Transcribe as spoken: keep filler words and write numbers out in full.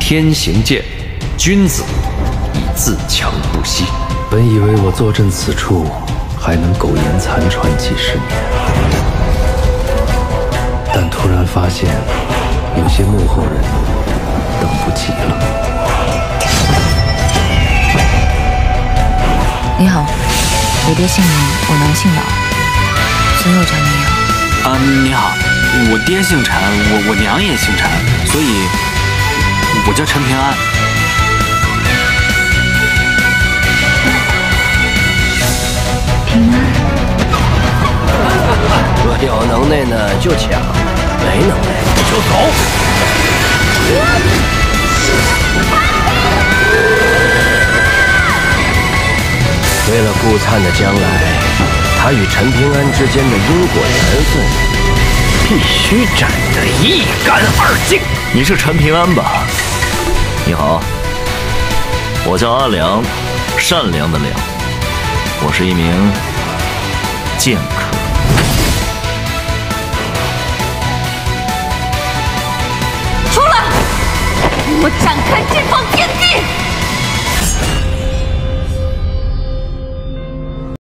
天行健，君子以自强不息。 本以为我坐镇此处，还能苟延残喘几十年，但突然发现，有些幕后人等不及了。 你好，我爹姓林，我娘姓老，所以我叫你娘。 啊，你好，我爹姓陈，我我娘也姓陈，所以我叫陈平安。 平安。 有能耐呢就抢，没能耐就走。为了顾灿的将来，他与陈平安之间的因果缘分必须斩得一干二净。 你是陈平安吧？你好，我叫阿良，善良的良，我是一名剑客。 出来！我展开这方天地！